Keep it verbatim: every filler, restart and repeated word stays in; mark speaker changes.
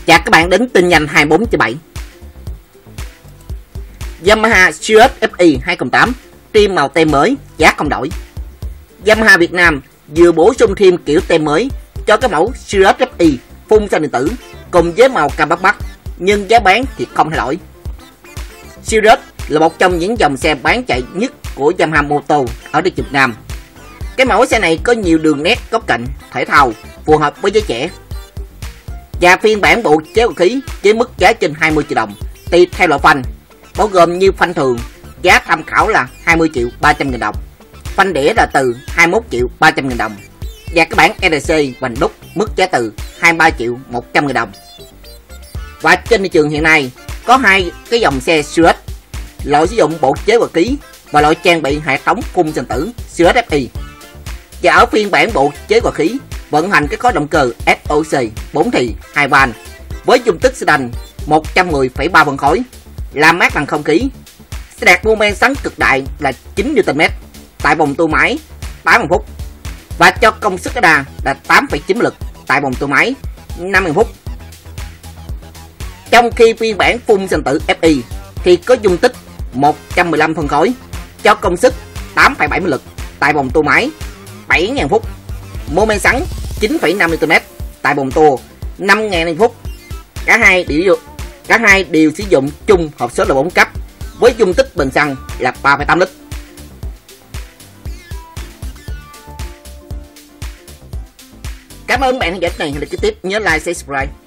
Speaker 1: Chào các bạn đến tin nhanh hai mươi bốn trên bảy. Yamaha Sirius ép i hai không tám trim màu tem mới, giá không đổi. Yamaha Việt Nam vừa bổ sung thêm kiểu tem mới cho cái mẫu Sirius ép i phun xăng điện tử cùng với màu cam bắt mắt, nhưng giá bán thì không thay đổi. Sirius là một trong những dòng xe bán chạy nhất của Yamaha Motor ở đất Việt Nam. Cái mẫu xe này có nhiều đường nét góc cạnh, thể thao, phù hợp với giới trẻ. Và phiên bản bộ chế hòa khí với mức giá trên hai mươi triệu đồng tùy theo loại phanh, bao gồm như phanh thường giá tham khảo là hai mươi triệu ba trăm nghìn đồng, phanh đĩa là từ hai mươi mốt triệu ba trăm nghìn đồng, và cái bản e rờ xê vành đúc mức giá từ hai mươi ba triệu một trăm nghìn đồng. Và trên thị trường hiện nay có hai cái dòng xe Sirius, loại sử dụng bộ chế hòa khí và loại trang bị hệ thống phun xăng tử Sirius ép i. Và ở phiên bản bộ chế hòa khí vận hành cái khối động cơ ét o xê bốn thì hai van với dung tích sedan một trăm mười phẩy ba phân khối, làm mát bằng không khí, sẽ đạt mô men xoắn cực đại là chín Newton mét tại vòng tua máy tám mươi phút, và cho công suất tối đa là tám phẩy chín lực tại vòng tua máy năm mươi phút. Trong khi phiên bản phun xăng tử ép i thì có dung tích một trăm mười lăm phân khối, cho công suất tám phẩy bảy mươi lực tại vòng tua máy bảy nghìn phút, mô men xoắn chín phẩy năm Newton mét tại vòng tua năm nghìn phút. Cả hai đều cả hai đều sử dụng chung hộp số là bốn cấp với dung tích bình xăng là ba phẩy tám lít. Cảm ơn bạn theo dõi này. Hẹn gặp lại tiếp, nhớ like, share, subscribe.